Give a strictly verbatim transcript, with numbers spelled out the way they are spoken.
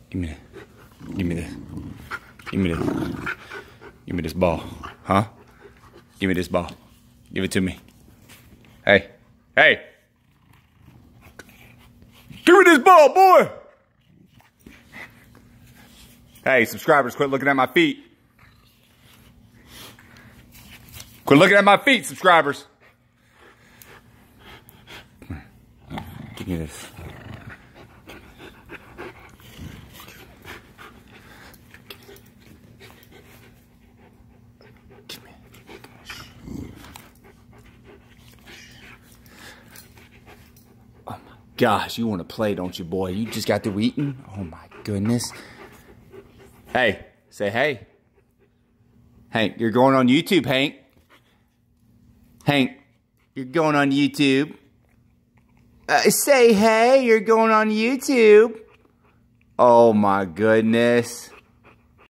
Give me that. Give me this. Give me this. Give me this ball. Huh? Give me this ball. Give it to me. Hey. Hey. Give me this ball, boy. Hey, subscribers, quit looking at my feet. Quit looking at my feet, subscribers. Give me this. Give me. Oh my gosh, you want to play, don't you, boy? You just got through eating? Oh my goodness. Hey, say hey. Hank, you're going on YouTube, Hank. Hank, you're going on YouTube. Uh, say hey, you're going on YouTube. Oh my goodness.